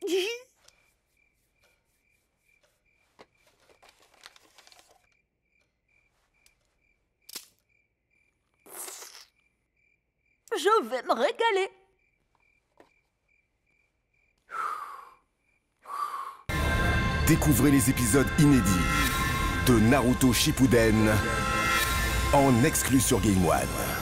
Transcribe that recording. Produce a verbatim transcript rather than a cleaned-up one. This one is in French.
Je vais me régaler. Découvrez les épisodes inédits de Naruto Shippuden en exclu sur Game One.